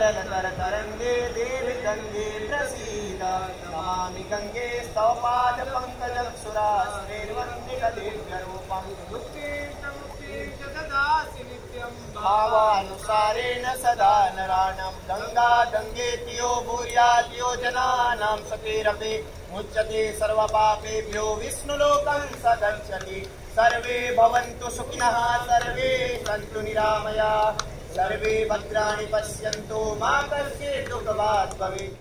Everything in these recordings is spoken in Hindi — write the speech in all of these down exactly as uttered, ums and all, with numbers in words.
तरलतर तरंगे देवी गंगे प्रसीद नमामि गंगे स्तव पाद पंकजं सुराश्रेर्वन्दितदिव्यरूपं भावानुसारेण सदा नराणां गंगा गंगेत्यो भूर्यात्यो जनानां सखेरपि मुच्यते सर्वपापेभ्यो विष्णुलोकं स गच्छति सर्वे भवन्तु सुखिनः सर्वे सन्तु निरामयाः सर्वे भद्राणि पश्यन्तु मा कश्चित् दुःखभाग् भवेत्।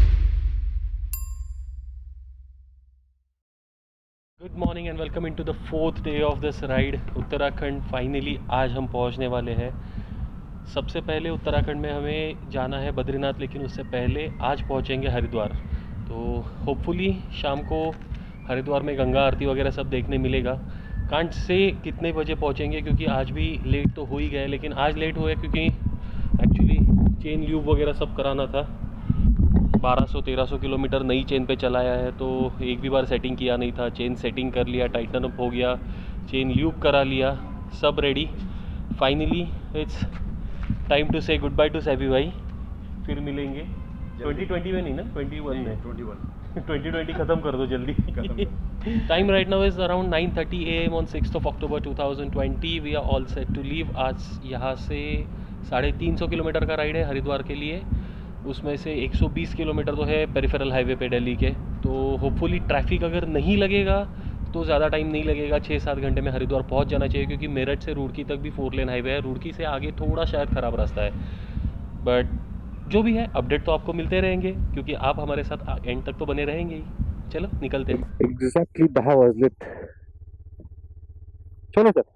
Good morning and welcome into the fourth day of this ride Uttarakhand. Finally आज हम पहुंचने वाले हैं। सबसे पहले उत्तराखंड में हमें जाना है बद्रीनाथ, लेकिन उससे पहले आज पहुंचेंगे हरिद्वार। तो होपफुली शाम को हरिद्वार में गंगा आरती वगैरह सब देखने मिलेगा। कांट से कितने बजे पहुंचेंगे क्योंकि आज भी लेट तो हो ही गए, लेकिन आज लेट हुआ क्योंकि एक्चुअली चेन ल्यूब वगैरह सब कराना था। बारह सौ तेरह सौ किलोमीटर नई चेन पे चलाया है, तो एक भी बार सेटिंग किया नहीं था। चेन सेटिंग कर लिया, टाइटन अप हो गया, चेन ल्यूब करा लिया, सब ready. Finally it's time to say goodbye to Saibi भाई। फिर मिलेंगे ट्वेंटी ट्वेंटी में, नहीं ना ट्वेंटी वन में, ट्वेंटी वन ट्वेंटी ट्वेंटी ख़त्म कर दो जल्दी। Time right now is around nine thirty A M on sixth of October two thousand twenty. We are all set to leave. आज यहाँ से साढ़े तीन सौ किलोमीटर का राइड है हरिद्वार के लिए। उसमें से एक सौ बीस किलोमीटर तो है पेरिफेरल हाईवे पे दिल्ली के। तो होपफुली ट्रैफिक अगर नहीं लगेगा तो ज़्यादा टाइम नहीं लगेगा, छः सात घंटे में हरिद्वार पहुंच जाना चाहिए, क्योंकि मेरठ से रुड़की तक भी फोर लेन हाईवे है। रुड़की से आगे थोड़ा शायद ख़राब रास्ता है, बट जो भी है अपडेट तो आपको मिलते रहेंगे, क्योंकि आप हमारे साथ एंड तक तो बने रहेंगे ही। चलो निकलते हैं। एक्झॅक्टली दहा वाजलेत। चलो सर।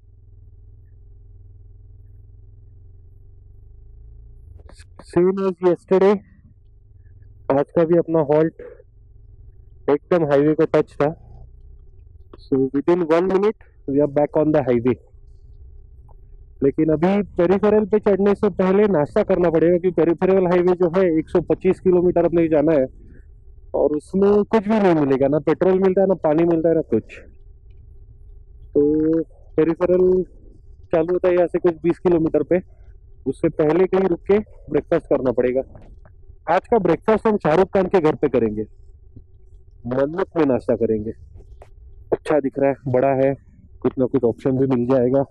सेम एज यस्टरडे, आज का भी अपना हॉल्ट एकदम हाईवे को टच था। So within one minute we are back on the highway. लेकिन अभी पेरिफेरल पे चढ़ने से पहले नाश्ता करना पड़ेगा, क्योंकि पेरिफेरल हाईवे जो है एक सौ पच्चीस किलोमीटर अपने जाना है, और उसमें कुछ भी नहीं मिलेगा, ना पेट्रोल मिलता है, ना पानी मिलता है, ना कुछ। तो पेरिफेरल चालू होता है यहाँ से कुछ बीस किलोमीटर पे। उससे पहले कहीं रुक के ब्रेकफास्ट करना पड़ेगा। आज का ब्रेकफास्ट हम शाहरुख खान के घर पे करेंगे, मन्नत में नाश्ता करेंगे। अच्छा दिख रहा है, बड़ा है, कुछ ना कुछ ऑप्शन भी मिल जाएगा।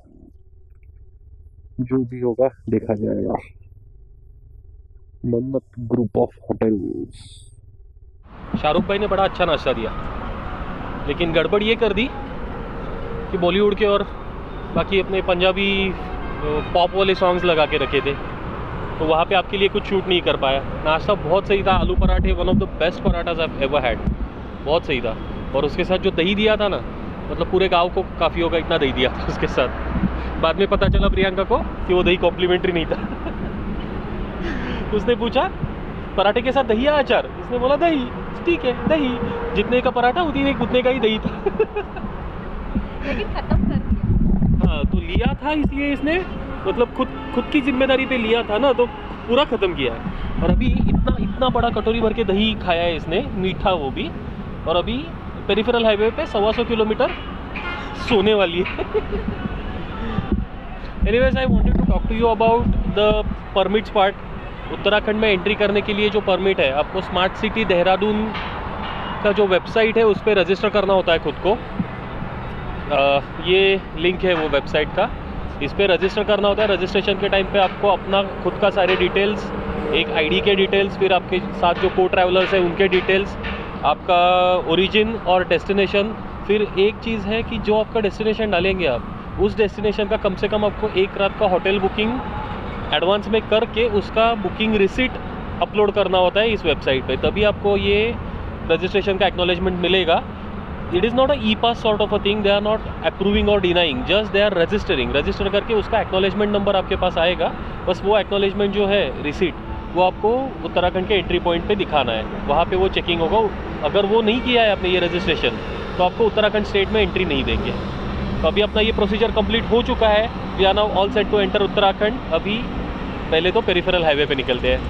जो भी होगा देखा जाएगा। मन्नत ग्रुप ऑफ होटल्स। शाहरुख भाई ने बड़ा अच्छा नाश्ता दिया, लेकिन गड़बड़ ये कर दी कि बॉलीवुड के और बाकी अपने पंजाबी पॉप वाले सॉन्ग्स लगा के रखे थे, तो वहाँ पे आपके लिए कुछ शूट नहीं कर पाया। नाश्ता बहुत सही था, आलू पराठे one of the best parathas I have ever had, बहुत सही था। और उसके साथ जो दही दिया था ना, मतलब पूरे गांव को काफ़ी होगा इतना दही दिया था उसके साथ। बाद में पता चला प्रियंका को कि वो दही कॉम्प्लीमेंट्री नहीं था। उसने पूछा पराठे के साथ दही या अचार, इसने बोला दही। ठीक है दही, जितने का पराठा उतने उतने का ही दही था। लेकिन खत्म कर दिया। हाँ, तो लिया था इसलिए इसने, मतलब खुद खुद की जिम्मेदारी पे लिया था ना, तो पूरा ख़त्म किया है। और अभी इतना इतना बड़ा कटोरी भर के दही खाया है इसने, मीठा वो भी। और अभी पेरिफेरल हाईवे पे सवा सौ किलोमीटर सोने वाली है। Anyways I wanted to talk to you about the permits part. Uttarakhand में एंट्री करने के लिए जो परमिट है, आपको स्मार्ट सिटी देहरादून का जो वेबसाइट है उस पर रजिस्टर करना होता है खुद को। आ, ये लिंक है वो वेबसाइट का, इस पर रजिस्टर करना होता है। रजिस्ट्रेशन के टाइम पे आपको अपना खुद का सारे डिटेल्स, एक आईडी के डिटेल्स, फिर आपके साथ जो को ट्रैवलर्स हैं उनके डिटेल्स, आपका ओरिजिन और डेस्टिनेशन। फिर एक चीज़ है कि जो आपका डेस्टिनेशन डालेंगे आप, उस डेस्टिनेशन का कम से कम आपको एक रात का होटल बुकिंग एडवांस में करके उसका बुकिंग रिसीट अपलोड करना होता है इस वेबसाइट पे, तभी आपको ये रजिस्ट्रेशन का एक्नॉलेजमेंट मिलेगा। It is not a E pass sort of a thing, they are not approving और denying, just they are registering. Register करके उसका एक्नॉलेजमेंट नंबर आपके पास आएगा, बस वो एक्नॉलेजमेंट जो है रिसीट, वो आपको उत्तराखंड के एंट्री पॉइंट पे दिखाना है। वहाँ पे वो चेकिंग होगा। अगर वो नहीं किया है आपने ये रजिस्ट्रेशन, तो आपको उत्तराखंड स्टेट में एंट्री नहीं देंगे। तो अभी अपना ये प्रोसीजर कंप्लीट हो चुका है। We are now all set to enter Uttarakhand. अभी पहले तो पेरिफेरल हाईवे पे निकलते हैं।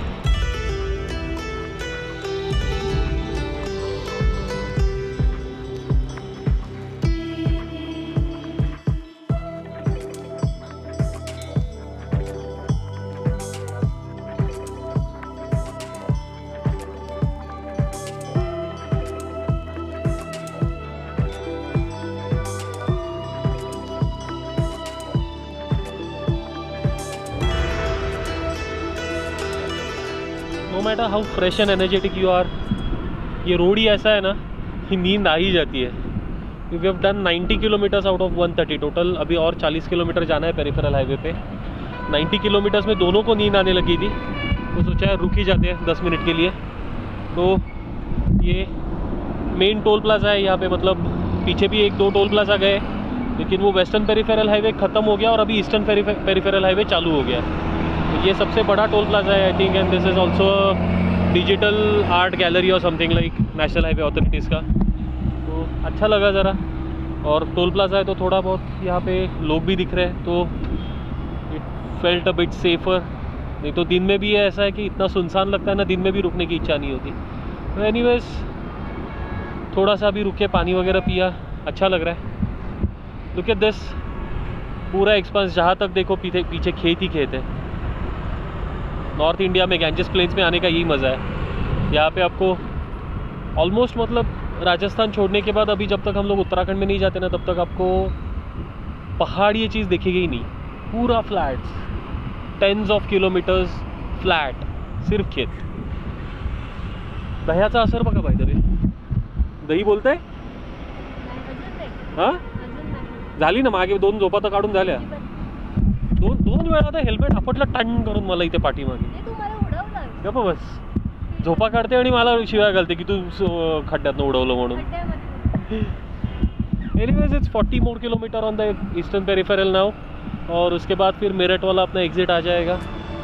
No matter how fresh and energetic you are, ये रोड ही ऐसा है ना कि नींद आ ही जाती है। We have done ninety kilometers out of one thirty total, अभी और चालीस किलोमीटर जाना है पेरिफेरल हाईवे पे। नाइंटी किलोमीटर्स में दोनों को नींद आने लगी थी, तो सोचा है रुक ही जाते हैं दस मिनट के लिए। तो ये मेन टोल प्लाजा है यहाँ पे, मतलब पीछे भी एक दो टोल प्लाजा गए, लेकिन वो वेस्टर्न पेरिफेरल हाईवे ख़त्म हो गया और अभी ईस्टर्न पेरिफेरल हाईवे चालू हो गया है। तो ये सबसे बड़ा टोल प्लाजा है I think, and this is also digital art gallery और something like national highway authorities का। तो अच्छा लगा ज़रा, और टोल प्लाजा है तो थोड़ा बहुत यहाँ पे लोग भी दिख रहे हैं, तो it felt a bit safer. नहीं तो दिन में भी ऐसा है कि इतना सुनसान लगता है ना, दिन में भी रुकने की इच्छा नहीं होती। तो एनीवेज थोड़ा सा भी रुके, पानी वगैरह पिया, अच्छा लग रहा है। लुक एट दिस, पूरा एक्सपेंस जहाँ तक देखो पीछे पीछे खेत ही खेत है। नॉर्थ इंडिया में गैंजेस प्लेन्स में आने का यही मज़ा है। यहाँ पे आपको ऑलमोस्ट, मतलब राजस्थान छोड़ने के बाद अभी जब तक हम लोग उत्तराखंड में नहीं जाते ना, तब तक आपको पहाड़ ये चीज़ दिखेगी ही नहीं। पूरा flats, tens of kilometers flat, सिर्फ खेत। दह्याचा असर बघा बाय द वे, दही बोलताय हां झाली ना, मागे दोन झोपा तर काढून झाल्या, दोन दोन वेळा तर हेल्मेट आपटलं टन करून मला इथे पाठीमागे। गप्प बस, झोपा काढते आणि मला शिवाय घालते की तू खड्ड्यातनं उडवलं म्हणून। Anyways it's forty more kilometer on the eastern peripheral now, और उसके बाद फिर मेरठ वाला अपना एग्जिट आ जाएगा।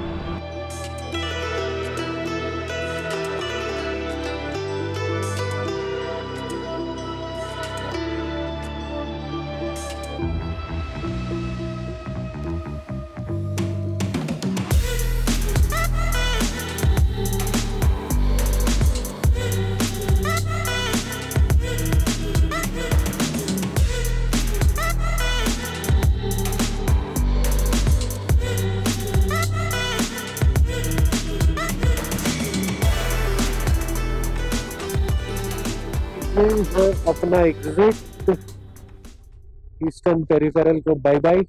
है अपना एग्जिट ईस्टर्न पेरिफेरल को बाय बाय,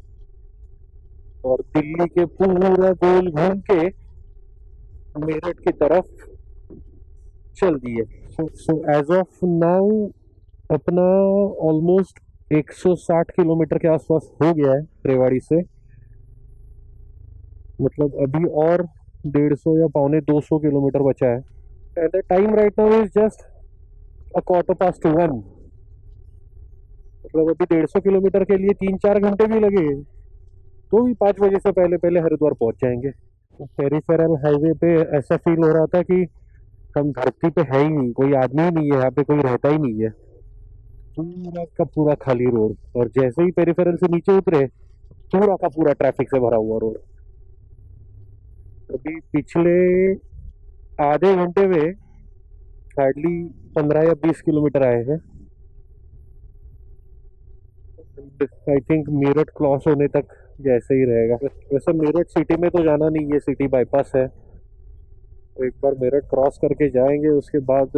और दिल्ली के पूरा गोल घूम के मेरठ की तरफ चल दिए। सो एज ऑफ नाउ अपना ऑलमोस्ट एक सौ साठ किलोमीटर के आसपास हो गया है रेवाड़ी से, मतलब अभी और डेढ़ सौ या पौने दो सौ किलोमीटर बचा है। At the time right now is just a quarter past one, मतलब अभी डेढ़ सौ किलोमीटर के लिए तीन चार घंटे भी लगे तो भी पाँच बजे से पहले पहले हरिद्वार पहुंच जाएंगे। पेरिफेरल हाईवे पे ऐसा फील हो रहा था कि हम धरती पे है ही नहीं, कोई आदमी ही नहीं है यहाँ पे, कोई रहता ही नहीं है, पूरा का पूरा खाली रोड। और जैसे ही पेरिफेरल से नीचे उतरे पूरा का पूरा ट्रैफिक से भरा हुआ रोड। अभी पिछले आधे घंटे में हार्डली पंद्रह या बीस किलोमीटर आए हैं। आई थिंक मेरठ क्रॉस होने तक जैसे ही रहेगा। वैसे मेरठ सिटी में तो जाना नहीं है, सिटी बाईपास है, तो एक बार मेरठ क्रॉस करके जाएंगे उसके बाद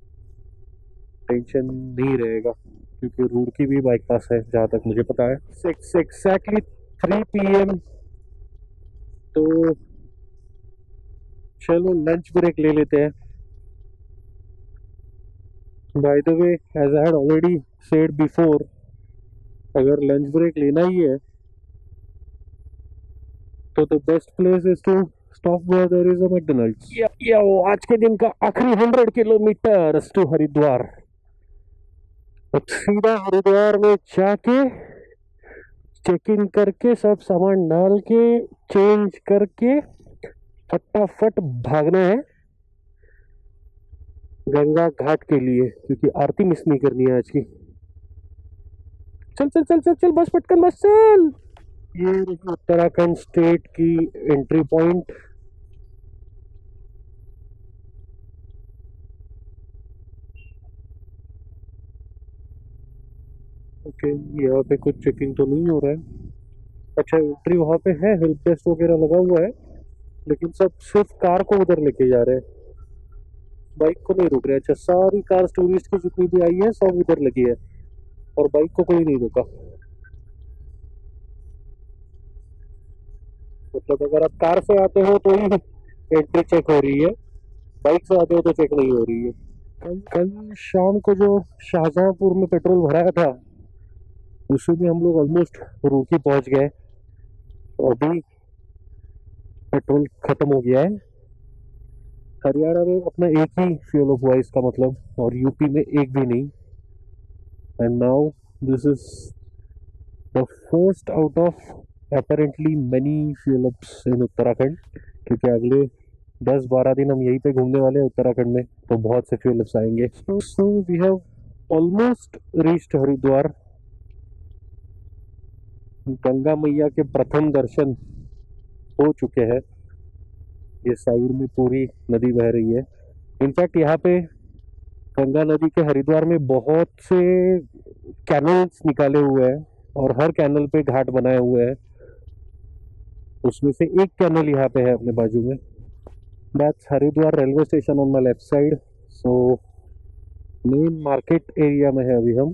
टेंशन नहीं रहेगा, क्योंकि रुड़की भी बाईपास है जहाँ तक मुझे पता है। एक्जैक्टली थ्री पी एम तो चलो लंच ब्रेक ले लेते हैं। By the way as I had already said before, अगर लंच ब्रेक लेना ही है तो the best place is to stop where there is a McDonald's. या, या वो आज के दिन का आखिरी हंड्रेड किलोमीटर टू हरिद्वार, तो सीधा हरिद्वार में जाके चेक इन करके सब सामान डाल के चेंज करके फटाफट भागना है गंगा घाट के लिए, क्योंकि आरती मिस नहीं करनी है आज की। चल चल चल चल चल बस पटकन बस चल। ये उत्तराखंड स्टेट की एंट्री पॉइंट। ओके, यहाँ पे कुछ चेकिंग तो नहीं हो रहा है। अच्छा, एंट्री वहाँ पे है, हेल्प डेस्क वगैरह लगा हुआ है, लेकिन सब सिर्फ कार को उधर लेके जा रहे हैं, बाइक को नहीं रुक रहे। अच्छा, सारी कार टूरिस्ट की जितनी भी आई है सब उधर लगी है और बाइक को कोई नहीं रुका। मतलब अगर आप कार से आते हो तो ही एंट्री चेक हो रही है, बाइक से आते हो तो चेक नहीं हो रही है। कल कल शाम को जो शाहजहांपुर में पेट्रोल भराया था उसमें हम लोग ऑलमोस्ट रूड़की पहुंच गए। अभी पेट्रोल खत्म हो गया है। हरियाणा में अपना एक ही फ्यूल ऑफ हुआ इसका मतलब, और यूपी में एक भी नहीं। And now this is the first out of apparently many fuel ups in Uttarakhand, क्योंकि अगले दस बारह दिन हम यहीं पे घूमने वाले हैं उत्तराखंड में, तो बहुत से फ्यूल अप्स आएंगे। So we have almost reached Haridwar. Ganga मैया के प्रथम दर्शन हो चुके हैं। ये साइड में पूरी नदी बह रही है। इनफैक्ट यहाँ पे गंगा नदी के हरिद्वार में बहुत से कैनल्स निकाले हुए हैं और हर कैनल पे घाट बनाए हुए हैं। उसमें से एक कैनल यहाँ पे है अपने बाजू में। That's Haridwar railway station on my left side. So main market area में है अभी हम।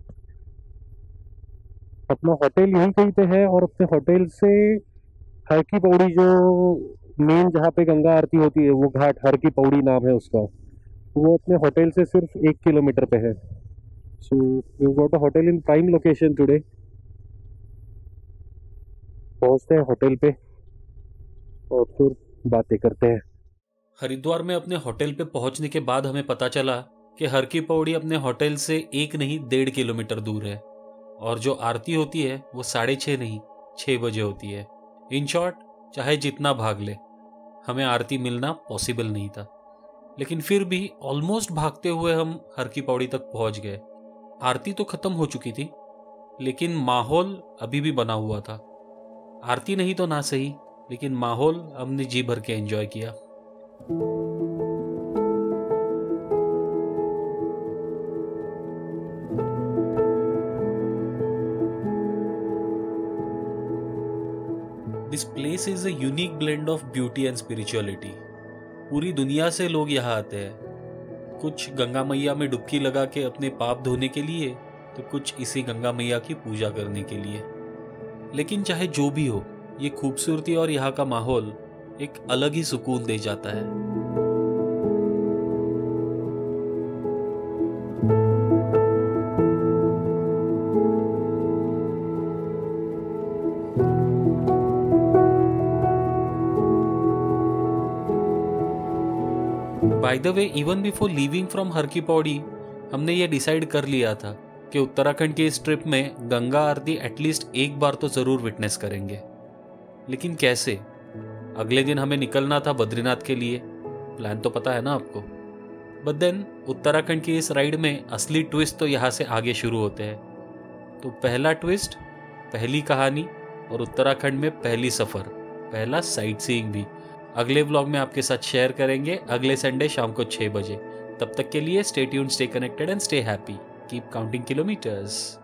अपना होटल यहीं कहीं पे है और अपने होटल से हर की पौड़ी, जो मेन जहाँ पे गंगा आरती होती है वो घाट हर की पौड़ी नाम है उसका, वो अपने होटल से सिर्फ एक किलोमीटर पे है। So we got a hotel in prime location today. पहुंचते हैं होटल पे और फिर बातें करते हैं। हरिद्वार में अपने होटल पे पहुंचने के बाद हमें पता चला कि हर की पौड़ी अपने होटल से एक नहीं डेढ़ किलोमीटर दूर है, और जो आरती होती है वो साढ़े छः नहीं छः बजे होती है। इन शॉर्ट, चाहे जितना भाग ले, हमें आरती मिलना पॉसिबल नहीं था। लेकिन फिर भी ऑलमोस्ट भागते हुए हम हर की पौड़ी तक पहुंच गए। आरती तो खत्म हो चुकी थी, लेकिन माहौल अभी भी बना हुआ था। आरती नहीं तो ना सही, लेकिन माहौल हमने जी भर के एंजॉय किया। This place is a unique blend of beauty and spirituality. पूरी दुनिया से लोग यहाँ आते हैं, कुछ गंगा मैया में डुबकी लगा के अपने पाप धोने के लिए, तो कुछ इसी गंगा मैया की पूजा करने के लिए। लेकिन चाहे जो भी हो, ये खूबसूरती और यहाँ का माहौल एक अलग ही सुकून दे जाता है। By the way, even before leaving from Har ki Pauri, हमने ये डिसाइड कर लिया था कि उत्तराखंड की इस ट्रिप में गंगा आरती एटलीस्ट एक बार तो जरूर विटनेस करेंगे। लेकिन कैसे? अगले दिन हमें निकलना था बद्रीनाथ के लिए, प्लान तो पता है ना आपको। बट देन उत्तराखंड की इस राइड में असली ट्विस्ट तो यहाँ से आगे शुरू होते हैं। तो पहला ट्विस्ट, पहली कहानी और उत्तराखंड में पहली सफ़र, पहला साइट सीइंग भी अगले व्लॉग में आपके साथ शेयर करेंगे अगले संडे शाम को छः बजे। तब तक के लिए stay tuned, stay connected and stay happy. Keep counting kilometres.